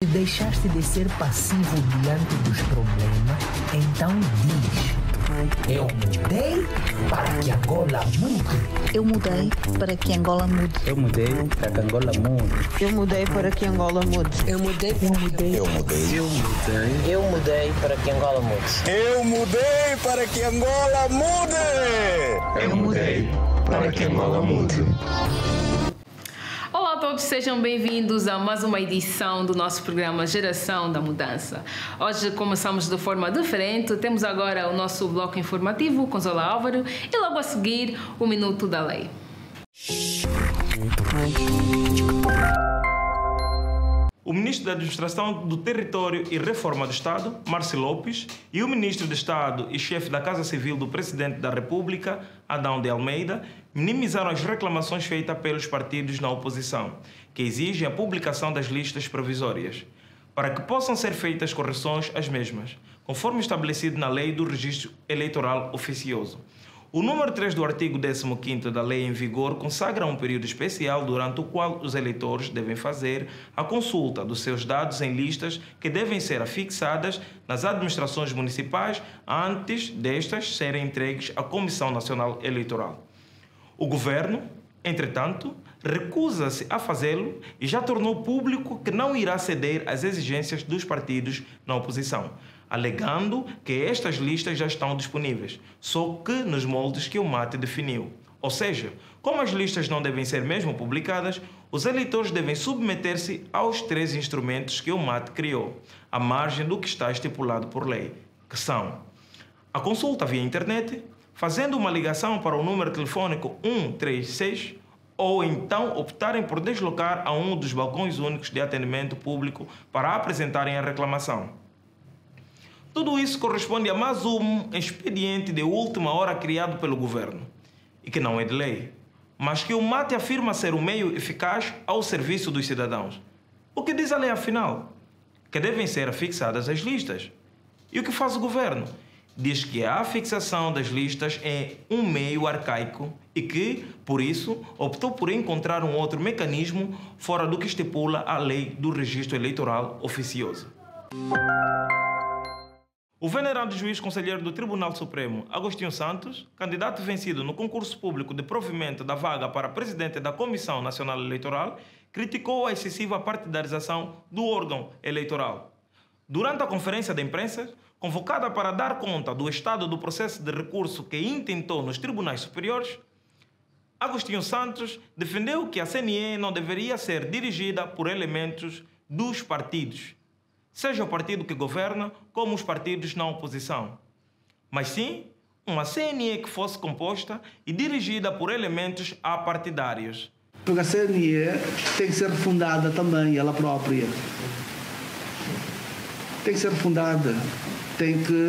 Se deixaste de ser passivo diante dos problemas, então diz: eu mudei para que Angola mude. Eu mudei para que Angola mude. Eu mudei para que Angola mude. Eu mudei para que Angola mude. Eu mudei. Eu mudei. Eu mudei. Eu mudei. Eu mudei para que Angola mude. Eu mudei para que Angola mude. Eu mudei para que Angola mude. Olá a todos, sejam bem-vindos a mais uma edição do nosso programa Geração da Mudança. Hoje começamos de forma diferente, temos agora o nosso bloco informativo com Zola Álvaro e logo a seguir o Minuto da Lei. O Ministro da Administração do Território e Reforma do Estado, Márcio Lopes, e o Ministro de Estado e chefe da Casa Civil do Presidente da República, Adão de Almeida, minimizaram as reclamações feitas pelos partidos na oposição, que exigem a publicação das listas provisórias, para que possam ser feitas correções às mesmas, conforme estabelecido na Lei do Registro Eleitoral Oficioso. O número 3 do artigo 15º da lei em vigor consagra um período especial durante o qual os eleitores devem fazer a consulta dos seus dados em listas que devem ser afixadas nas administrações municipais antes destas serem entregues à Comissão Nacional Eleitoral. O governo, entretanto, recusa-se a fazê-lo e já tornou público que não irá ceder às exigências dos partidos na oposição, alegando que estas listas já estão disponíveis, só que nos moldes que o MAT definiu. Ou seja, como as listas não devem ser mesmo publicadas, os eleitores devem submeter-se aos 3 instrumentos que o MAT criou, à margem do que está estipulado por lei, que são a consulta via internet, fazendo uma ligação para o número telefônico 136, ou então optarem por deslocar a um dos balcões únicos de atendimento público para apresentarem a reclamação. Tudo isso corresponde a mais um expediente de última hora criado pelo governo, e que não é de lei, mas que o MAT afirma ser um meio eficaz ao serviço dos cidadãos. O que diz a lei afinal? Que devem ser afixadas as listas. E o que faz o governo? Diz que a fixação das listas é um meio arcaico e que, por isso, optou por encontrar um outro mecanismo fora do que estipula a Lei do Registro Eleitoral Oficioso. O venerado juiz conselheiro do Tribunal Supremo, Agostinho Santos, candidato vencido no concurso público de provimento da vaga para presidente da Comissão Nacional Eleitoral, criticou a excessiva partidarização do órgão eleitoral. Durante a conferência de imprensa, convocada para dar conta do estado do processo de recurso que intentou nos tribunais superiores, Agostinho Santos defendeu que a CNE não deveria ser dirigida por elementos dos partidos, seja o partido que governa, como os partidos na oposição, mas sim uma CNE que fosse composta e dirigida por elementos apartidários. Porque a CNE tem que ser refundada também, ela própria. Tem que ser refundada, tem que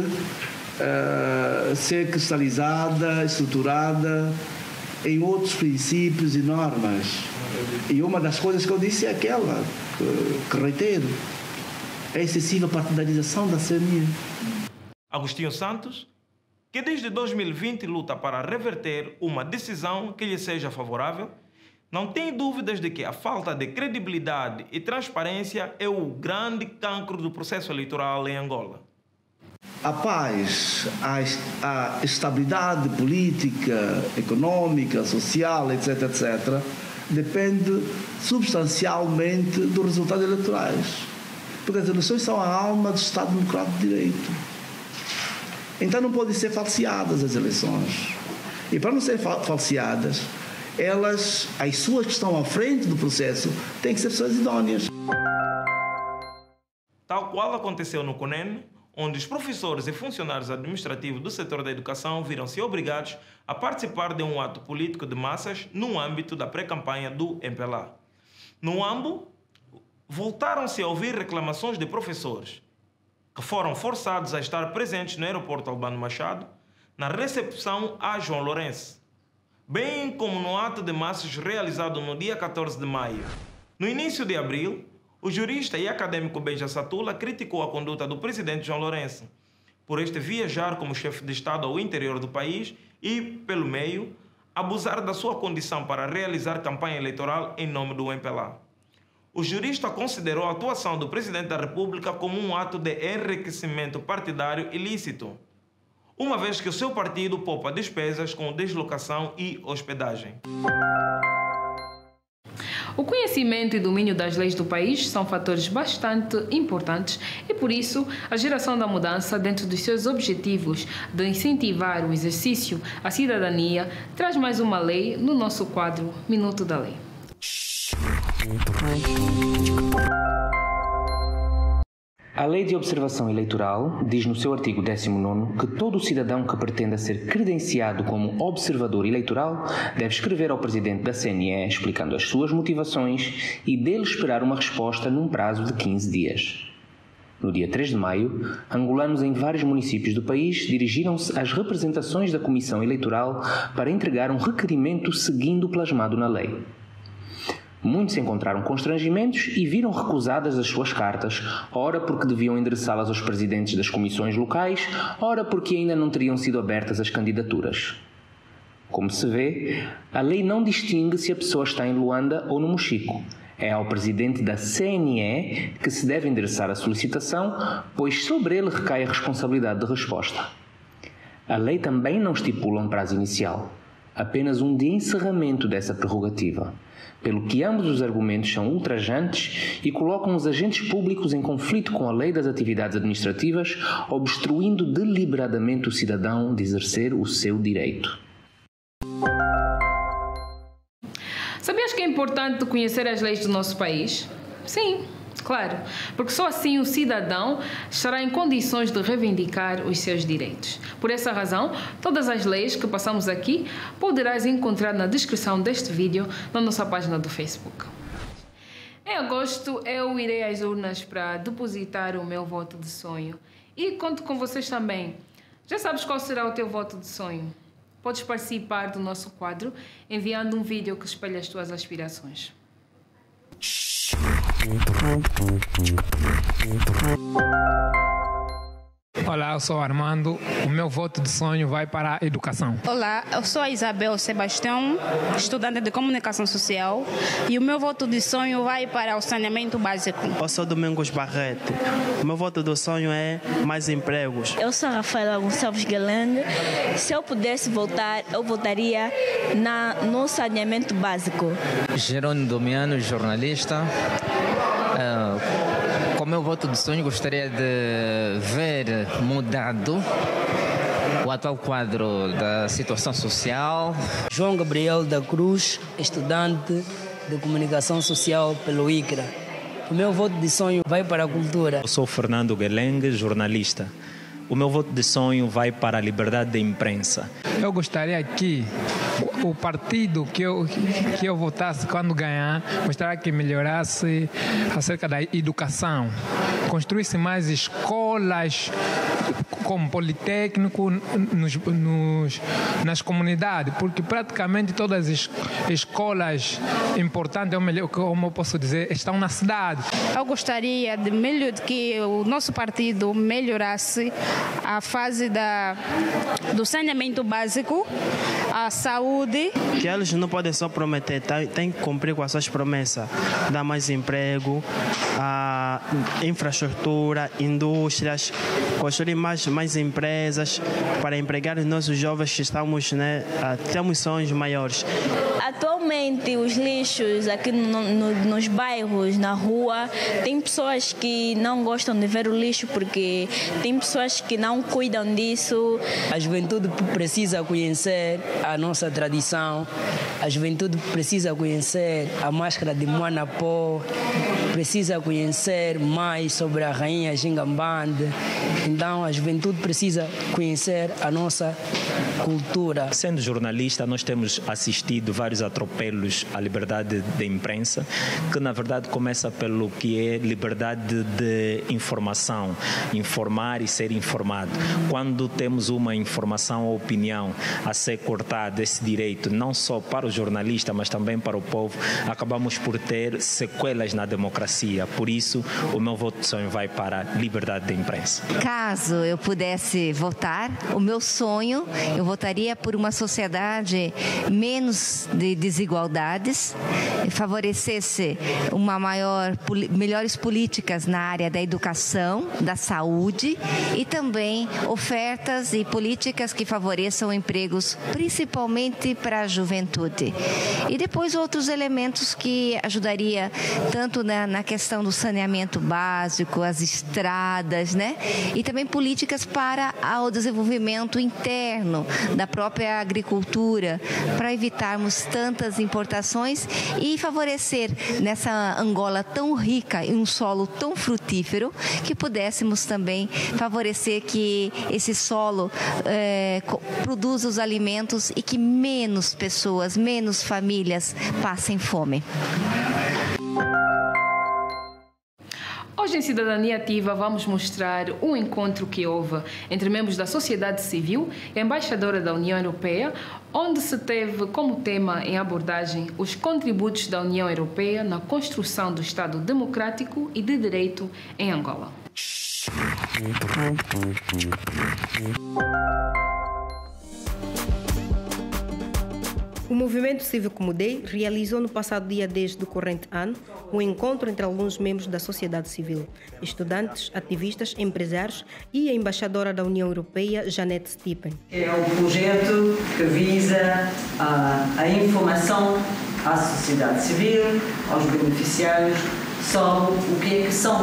ser cristalizada, estruturada em outros princípios e normas. E uma das coisas que eu disse é aquela, que reitero, a excessiva partidarização da CNE. Agostinho Santos, que desde 2020 luta para reverter uma decisão que lhe seja favorável, não tem dúvidas de que a falta de credibilidade e transparência é o grande cancro do processo eleitoral em Angola. A paz, a estabilidade política, econômica, social, etc., etc., depende substancialmente dos resultados eleitorais. Porque as eleições são a alma do Estado Democrático de Direito. Então não podem ser falseadas as eleições. E para não serem falseadas, as suas que estão à frente do processo têm que ser pessoas idôneas. Tal qual aconteceu no CONEN, onde os professores e funcionários administrativos do setor da educação viram-se obrigados a participar de um ato político de massas no âmbito da pré-campanha do MPLA. No AMBO, voltaram-se a ouvir reclamações de professores que foram forçados a estar presentes no aeroporto Albano Machado na recepção a João Lourenço, bem como no ato de massas realizado no dia 14 de maio. No início de abril, o jurista e acadêmico Benja Satula criticou a conduta do presidente João Lourenço por este viajar como chefe de Estado ao interior do país e, pelo meio, abusar da sua condição para realizar campanha eleitoral em nome do MPLA. O jurista considerou a atuação do presidente da República como um ato de enriquecimento partidário ilícito, uma vez que o seu partido poupa despesas com deslocação e hospedagem. O conhecimento e domínio das leis do país são fatores bastante importantes e, por isso, a geração da mudança, dentro dos seus objetivos de incentivar o exercício, a cidadania, traz mais uma lei no nosso quadro Minuto da Lei. A Lei de Observação Eleitoral diz no seu artigo 19º que todo cidadão que pretenda ser credenciado como observador eleitoral deve escrever ao presidente da CNE explicando as suas motivações e dele esperar uma resposta num prazo de 15 dias. No dia 3 de maio, angolanos em vários municípios do país dirigiram-se às representações da Comissão Eleitoral para entregar um requerimento seguindo o plasmado na lei. Muitos encontraram constrangimentos e viram recusadas as suas cartas, ora porque deviam endereçá-las aos presidentes das comissões locais, ora porque ainda não teriam sido abertas as candidaturas. Como se vê, a lei não distingue se a pessoa está em Luanda ou no Mochico. É ao presidente da CNE que se deve endereçar a solicitação, pois sobre ele recai a responsabilidade de resposta. A lei também não estipula um prazo inicial, apenas um de encerramento dessa prerrogativa, pelo que ambos os argumentos são ultrajantes e colocam os agentes públicos em conflito com a lei das atividades administrativas, obstruindo deliberadamente o cidadão de exercer o seu direito. Sabias que é importante conhecer as leis do nosso país? Sim, claro, porque só assim o cidadão estará em condições de reivindicar os seus direitos. Por essa razão, todas as leis que passamos aqui poderás encontrar na descrição deste vídeo na nossa página do Facebook. Em agosto, eu irei às urnas para depositar o meu voto de sonho e conto com vocês também. Já sabes qual será o teu voto de sonho? Podes participar do nosso quadro enviando um vídeo que espelha as tuas aspirações. Olá, eu sou Armando. O meu voto de sonho vai para a educação. Olá, eu sou a Isabel Sebastião, estudante de comunicação social, e o meu voto de sonho vai para o saneamento básico. Eu sou Domingos Barreto. O meu voto de sonho é mais empregos. Eu sou a Rafaela Gonçalves Galande. Se eu pudesse votar, eu votaria no saneamento básico. Jerônimo Domiano, jornalista. Com o meu voto de sonho, gostaria de ver mudado o atual quadro da situação social. João Gabriel da Cruz, estudante de comunicação social pelo ICRA. O meu voto de sonho vai para a cultura. Eu sou Fernando Guelengue, jornalista. O meu voto de sonho vai para a liberdade de imprensa. Eu gostaria que o partido que eu votasse quando ganhar, gostaria que melhorasse acerca da educação, construísse mais escolas como Politécnico nas comunidades, porque praticamente todas as escolas importantes, como eu posso dizer, estão na cidade. Eu gostaria de que o nosso partido melhorasse a fase do saneamento básico, a saúde. Que eles não podem só prometer, tem que cumprir com as suas promessas. Dar mais emprego, a infraestrutura, indústrias, construir mais empresas para empregar os nossos jovens que estamos, temos sonhos maiores. Atualmente, os lixos aqui nos bairros, na rua, tem pessoas que não gostam de ver o lixo porque tem pessoas que não cuidam disso. A juventude precisa conhecer a nossa tradição, a juventude precisa conhecer a máscara de Moanapó, precisa conhecer mais sobre a rainha Gingambande. Então, a juventude precisa conhecer a nossa cultura. Sendo jornalista, nós temos assistido vários atropelos à liberdade de imprensa, que na verdade começa pelo que é liberdade de informação, informar e ser informado. Quando temos uma informação ou opinião a ser cortada, esse direito, não só para o jornalista, mas também para o povo, acabamos por ter sequelas na democracia. Por isso, o meu voto de sonho vai para a liberdade de imprensa. Caso eu pudesse votar, o meu sonho, eu votaria por uma sociedade menos de desigualdades, favorecesse melhores políticas na área da educação, da saúde e também ofertas e políticas que favoreçam empregos, principalmente para a juventude. E depois outros elementos que ajudaria tanto na questão do saneamento básico, as estradas, né? E também políticas para o desenvolvimento interno da própria agricultura, para evitarmos tantas importações e favorecer nessa Angola tão rica e um solo tão frutífero que pudéssemos também favorecer que esse solo produza os alimentos e que menos pessoas, menos famílias passem fome. Hoje em Cidadania Ativa vamos mostrar um encontro que houve entre membros da sociedade civil e a embaixadora da União Europeia, onde se teve como tema em abordagem os contributos da União Europeia na construção do Estado democrático e de direito em Angola. O Movimento Cívico Mudei realizou no passado dia 10 do corrente ano um encontro entre alguns membros da sociedade civil, estudantes, ativistas, empresários e a embaixadora da União Europeia, Janette Stippen. É um projeto que visa a informação à sociedade civil, aos beneficiários, sobre o que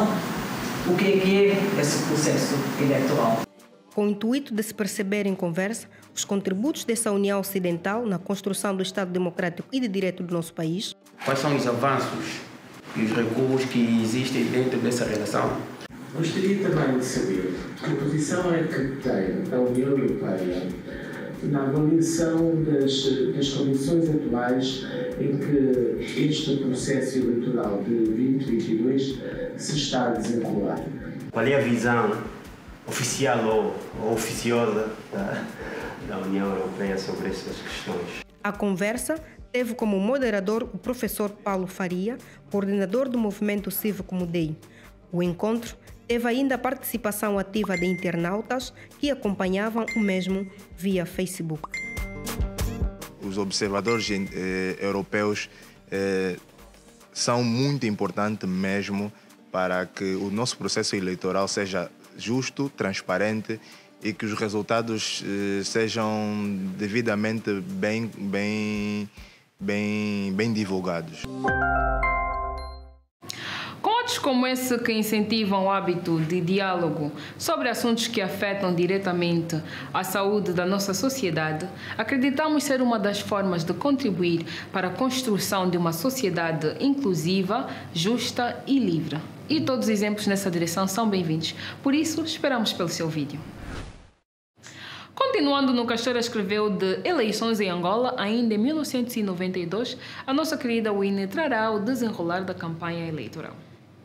é esse processo eleitoral. Com o intuito de se perceber em conversa os contributos dessa União Ocidental na construção do Estado democrático e de direito do nosso país. Quais são os avanços e os recuos que existem dentro dessa relação? Gostaria também de saber que posição é que tem a União Europeia na avaliação das condições atuais em que este processo eleitoral de 2022 se está a desenrolar. Qual é a visão oficial ou oficiosa da União Europeia sobre essas questões? A conversa teve como moderador o professor Paulo Faria, coordenador do Movimento Cívico Mudei. O encontro teve ainda a participação ativa de internautas que acompanhavam o mesmo via Facebook. Os observadores europeus são muito importantes mesmo para que o nosso processo eleitoral seja justo, transparente e que os resultados sejam devidamente bem divulgados. Com atos como esse que incentivam o hábito de diálogo sobre assuntos que afetam diretamente a saúde da nossa sociedade, acreditamos ser uma das formas de contribuir para a construção de uma sociedade inclusiva, justa e livre. E todos os exemplos nessa direção são bem-vindos. Por isso, esperamos pelo seu vídeo. Continuando no que a história escreveu de eleições em Angola, ainda em 1992, a nossa querida Winnie trará o desenrolar da campanha eleitoral.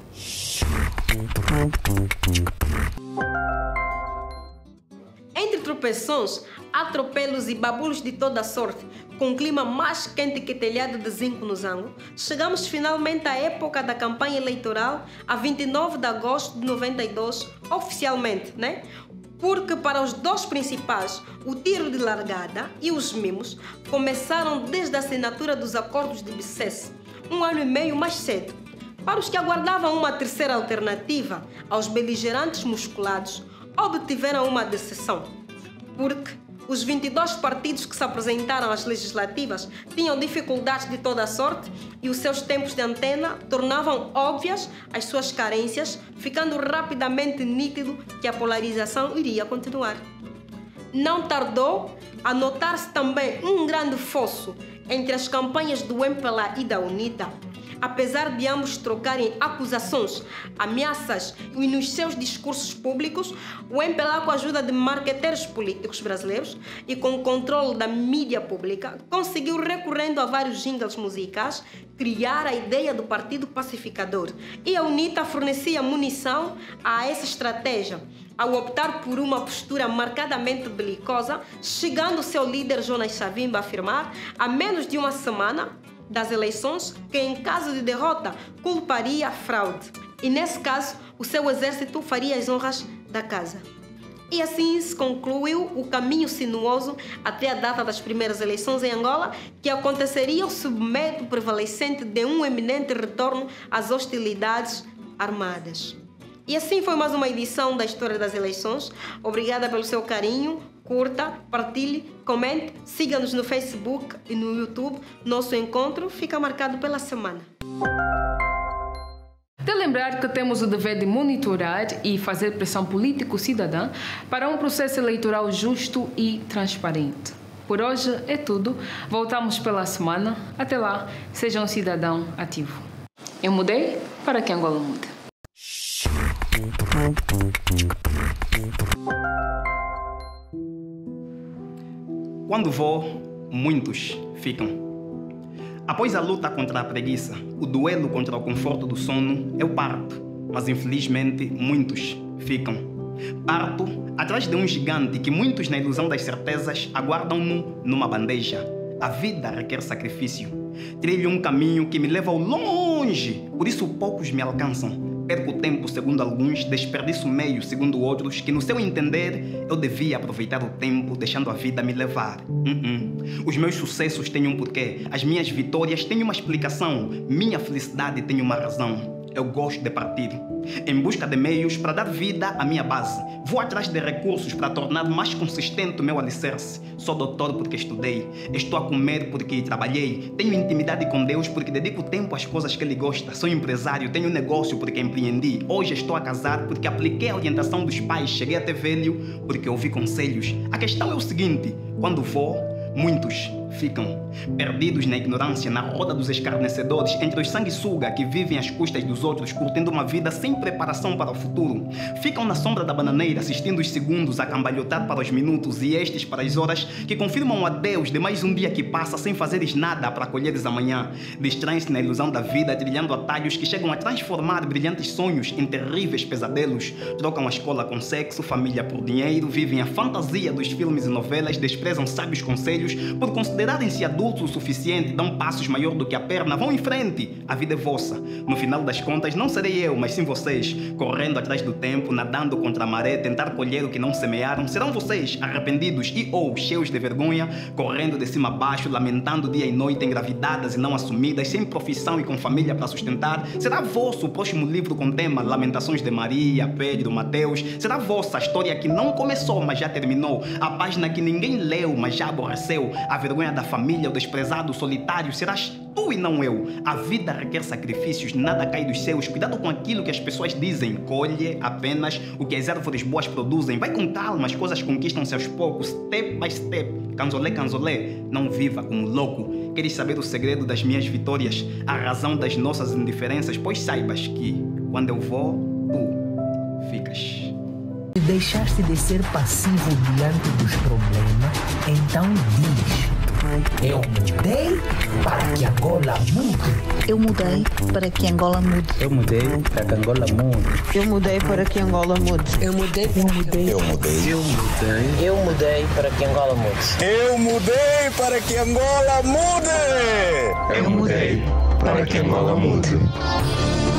Entre tropeções, atropelos e babulos de toda sorte, com um clima mais quente que telhado de zinco no Zango, chegamos finalmente à época da campanha eleitoral, a 29 de agosto de 92, oficialmente, né? Porque para os dois principais, o tiro de largada e os mimos começaram desde a assinatura dos acordos de Bicesse, um ano e meio mais cedo. Para os que aguardavam uma terceira alternativa, aos beligerantes musculados, obtiveram uma decisão, porque os 22 partidos que se apresentaram às legislativas tinham dificuldades de toda a sorte e os seus tempos de antena tornavam óbvias as suas carências, ficando rapidamente nítido que a polarização iria continuar. Não tardou a notar-se também um grande fosso entre as campanhas do MPLA e da UNITA. Apesar de ambos trocarem acusações, ameaças e nos seus discursos públicos, o MPLA, com a ajuda de marqueteiros políticos brasileiros e com o controle da mídia pública, conseguiu, recorrendo a vários jingles musicais, criar a ideia do Partido Pacificador. E a UNITA fornecia munição a essa estratégia, ao optar por uma postura marcadamente belicosa, chegando seu líder Jonas Savimba a afirmar, há menos de uma semana das eleições, que em caso de derrota culparia a fraude. E nesse caso, o seu exército faria as honras da casa. E assim se concluiu o caminho sinuoso até a data das primeiras eleições em Angola, que aconteceria sob medo prevalecente de um eminente retorno às hostilidades armadas. E assim foi mais uma edição da História das Eleições. Obrigada pelo seu carinho. Curta, partilhe, comente, siga-nos no Facebook e no YouTube. Nosso encontro fica marcado pela semana. De lembrar que temos o dever de monitorar e fazer pressão político-cidadã para um processo eleitoral justo e transparente. Por hoje é tudo. Voltamos pela semana. Até lá, seja um cidadão ativo. Eu mudei para que Angola mude. Quando vou, muitos ficam. Após a luta contra a preguiça, o duelo contra o conforto do sono, eu parto, mas infelizmente muitos ficam. Parto atrás de um gigante que muitos na ilusão das certezas aguardam-no numa bandeja. A vida requer sacrifício. Trilho um caminho que me leva ao longe, por isso poucos me alcançam. Perco tempo, segundo alguns, desperdiço meio, segundo outros, que no seu entender eu devia aproveitar o tempo, deixando a vida me levar. Os meus sucessos têm um porquê, as minhas vitórias têm uma explicação, minha felicidade tem uma razão. Eu gosto de partir, em busca de meios para dar vida à minha base. Vou atrás de recursos para tornar mais consistente o meu alicerce. Sou doutor porque estudei, estou a comer porque trabalhei, tenho intimidade com Deus porque dedico tempo às coisas que Ele gosta. Sou empresário, tenho negócio porque empreendi. Hoje estou a casar porque apliquei a orientação dos pais. Cheguei até velho porque ouvi conselhos. A questão é o seguinte: quando vou, muitos ficam perdidos na ignorância, na roda dos escarnecedores, entre os sanguessuga que vivem às custas dos outros, curtindo uma vida sem preparação para o futuro. Ficam na sombra da bananeira, assistindo os segundos a cambalhotar para os minutos e estes para as horas, que confirmam o adeus de mais um dia que passa sem fazeres nada para colheres amanhã. Distraem-se na ilusão da vida, trilhando atalhos que chegam a transformar brilhantes sonhos em terríveis pesadelos. Trocam a escola com sexo, família por dinheiro, vivem a fantasia dos filmes e novelas, desprezam sábios conselhos por considerarem-se adultos o suficiente, dão passos maior do que a perna, vão em frente. A vida é vossa. No final das contas, não serei eu, mas sim vocês, correndo atrás do tempo, nadando contra a maré, tentar colher o que não semearam. Serão vocês, arrependidos e ou cheios de vergonha, correndo de cima a baixo, lamentando dia e noite, engravidadas e não assumidas, sem profissão e com família para sustentar. Será vosso o próximo livro com tema Lamentações de Maria, Pedro, Mateus. Será vossa a história que não começou, mas já terminou, a página que ninguém leu, mas já aborreceu, a vergonha da família, o desprezado, o solitário. Serás tu e não eu. A vida requer sacrifícios, nada cai dos céus. Cuidado com aquilo que as pessoas dizem. Colhe apenas o que as árvores boas produzem. Vai com calma, as coisas conquistam-se aos poucos, step by step. Canzolé, canzolé, não viva como louco. Queres saber o segredo das minhas vitórias, a razão das nossas indiferenças? Pois saibas que quando eu vou, tu ficas. Se deixaste de ser passivo diante dos problemas, então diz: eu mudei para que Angola mude. Eu mudei para que Angola mude. Eu mudei para que Angola mude. Eu mudei para que Angola mude. Eu mudei. Eu mudei. Eu mudei. Eu mudei. Eu mudei para que Angola mude. Eu mudei para que Angola mude. Eu mudei para que Angola mude.